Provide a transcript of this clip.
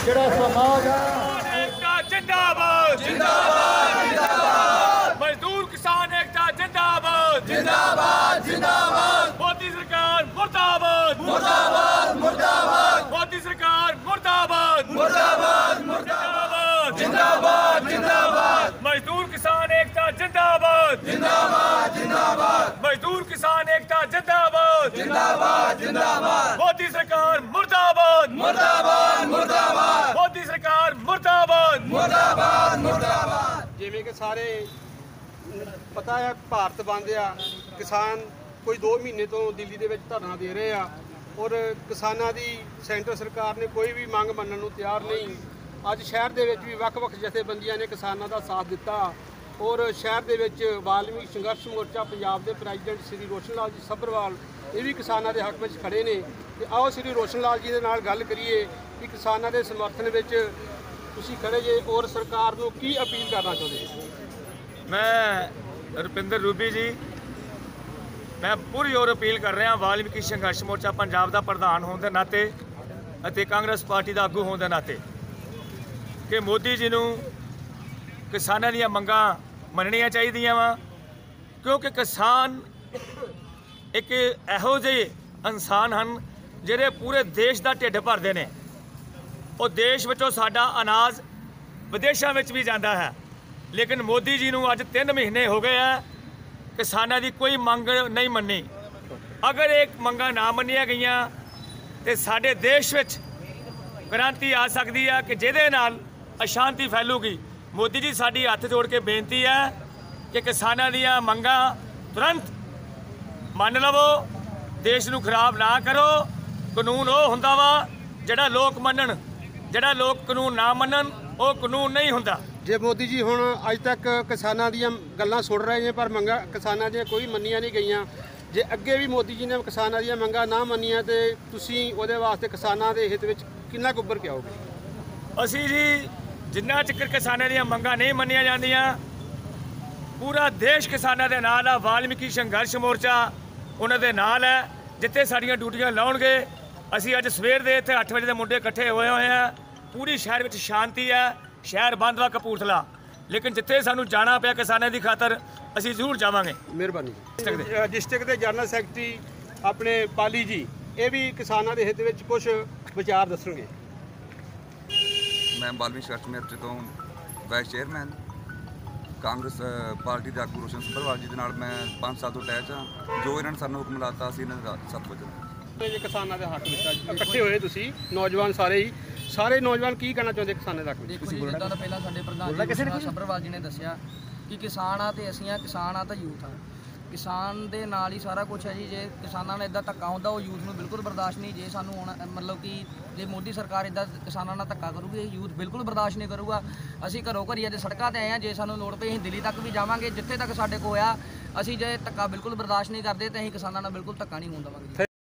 ਜਿਹੜਾ समाज एकता जिंदाबाद जिंदाबाद जिंदाबाद मजदूर किसान एकता जिंदाबाद जिंदाबाद जिंदाबाद मोदी सरकार मुर्दाबाद मुर्दाबाद मुर्दाबाद मोदी सरकार मुर्दाबाद मुर्दाबाद मुर्दाबाद जिंदाबाद जिंदाबाद मजदूर किसान एकता जिंदाबाद जिंदाबाद जिंदाबाद मजदूर किसान एकता जिंदाबाद जिंदाबाद जिंदाबाद मोदी सरकार मुर्दाबाद मुर्दाबाद मुर्दाबाद मोदी सरकार मुर्दाबाद मुर्दाबाद मुर्दाबाद। जिवें कि सारे पता है भारत बंद आ किसान कोई 2 महीने तो दिल्ली दे विच धरना दे रहे आ और किसानां दी सेंटर सरकार ने कोई भी मंग मनण नूं तैयार नहीं। अज शहर दे विच भी वख-वख जथेबंदियां ने किसानां दा साथ दिता और शहर दे विच वाल्मीकि संघर्ष मोर्चा पंजाब के प्रेजिडेंट श्री रोशन लाल जी सभरवाल ये भी किसानां दे हक में खड़े ने। ते आओ श्री रोशन लाल जी दे नाल गल करिए कि किसानां दे समर्थन विच तुसीं खड़े जे और सरकार नूं की अपील करना चाहुंदे। मैं रुपिंदर रूबी जी मैं पूरी और अपील कर रहा वाल्मीकि संघर्ष मोर्चा पंजाब का प्रधान होने के नाते ਅਤੇ कांग्रेस पार्टी का आगू होने के नाते कि मोदी जी नूं किसानां दीयां मंगां मनणियां चाहीदियां वा क्योंकि किसान एक इहो ਜਿਹੇ इंसान हैं ਜਿਹੜੇ पूरे देश का ढिड भरते हैं और देश विचों साडा अनाज विदेशों में भी जाता है लेकिन मोदी जी नूं अज 3 महीने हो गए हैं किसानां दी कोई मंग नहीं मन्नी। अगर एक मंगां ना मन्नियां गईयां तो साडे देश विच क्रांति आ सकती है कि जिहदे नाल अशांति फैलूगी। मोदी जी साडी हथ जोड़ के बेनती है कि किसानां दीयां मंगां तुरंत मन लवो, देश नूं खराब ना करो। कानून वो हुंदा वा जिहड़ा लोक मनण, जिहड़ा लोक कानून ना मनण वो कानून नहीं हुंदा। जे मोदी जी हुण अज तक किसानां दीयां गल्लां सुण रहे हैं पर मंगां किसानां दीयां कोई मन्नियां नहीं गईयां। जे अगे भी मोदी जी ने किसानां दीयां मंगां ना मन्नियां तो तुसीं उहदे वास्ते किसानां दे हित विच किन्ना कुछ उभर के आओगे। असीं जी जिन्ना चिकर किसानां दीयां मंगां नहीं मन्नियां जांदियां पूरा देश किसानां दे नाल आ। वाल्मीकि संघर्ष मोर्चा उन्हां दे नाल है जिथे साडीआं ड्यूटियां लाउणगे। असीं अज सवेर दे इत्थे 8 बजे दे मुंडे इकट्ठे होए होए हैं। पूरी शहर विच शांति है, शहर बंद वा कपूरथला लेकिन जिथे सानू जाना पिया किसानां दी खातर असीं जरूर जावांगे। मेहरबानी। डिस्ट्रिक्ट के जनरल सैकटरी अपने पाली जी ये भी किसानां दे हित विच कुछ विचार दसणगे। मैं वाल्मीकि संघर्ष मोर्चे तो वाइस चेयरमैन कांग्रेस पार्टी के आगू रोशन सभरवाल जी के नाल मैं 5 साल तो अटैच हाँ। जो इन्होंने सानू हुक्म लाता असीं इन्हां दा सत्त वचन किसानां दे हक विच इकट्ठे होए तुसीं नौजवान सारे नौजवान की कहना चाहते किसानां दे हक विच। देखो जी जिद्दां दा पहिलां साडे प्रधान जी सभरवाल जी ने दस्सिया कि किसान आ ते असीं आ, किसान आ तां यूथ आ। किसान दे नाल ही सारा कुछ है जी। जे किसानां नाल इदां धक्का हुंदा वो यूथ नूं बिल्कुल बर्दाश्त नहीं। जे सानूं हुण मतलब कि जे मोदी सरकार इदां किसानां नाल धक्का करूगी यूथ बिल्कुल बर्दाश्त नहीं करूगा। असीं घरों घरी अज सड़कां ते आए हैं। जे सानूं लोड़ पई असीं दिल्ली तक भी जावांगे जिथे तक साडे कोल आ। असीं जे धक्का बिल्कुल बर्दाश्त नहीं करदे ते असीं किसानां नाल बिल्कुल धक्का नहीं होण देवांगे।